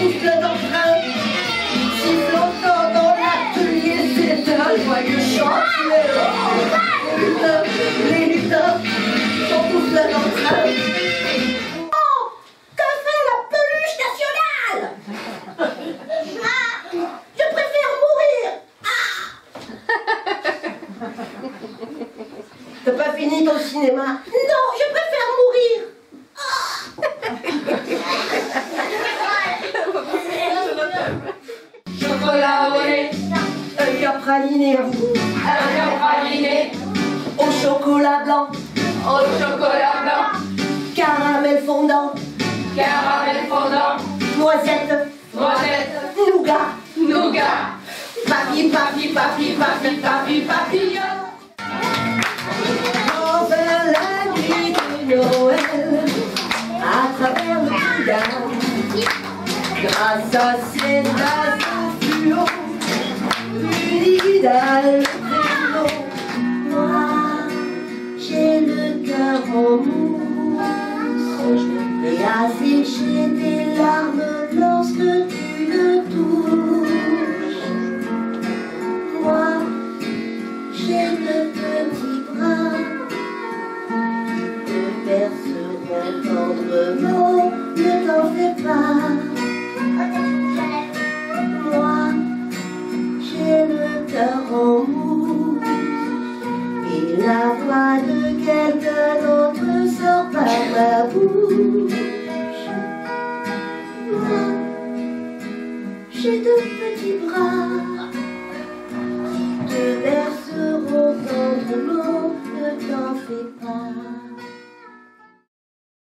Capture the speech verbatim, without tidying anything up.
tous pleins d'entrain. Sifflotant dans l'atelier, c'est un joyeux chantier. Les lutins, les lutins sont tous pleins d'entrain. Oh, que fait la peluche nationale? Ah, je préfère mourir. Ah. T'as pas fini ton cinéma? Non, je préfère mourir. Chocolat au lait, œil à praliné, œil à praliné, au chocolat blanc, au chocolat blanc, caramel fondant, caramel fondant, noisette, noisette, nougat, nougat, papi, papi, papi, papi, papi, papillon. Enfin la nuit de Noël, à travers le bouillard, grâce à ces naseaux fluo, l'idéal créneau. Moi, j'ai le cœur en mousse et à sécher tes larmes lorsque tu le touches. Moi, j'ai de petits bras te berceront tendrement, ne t'en fais pas.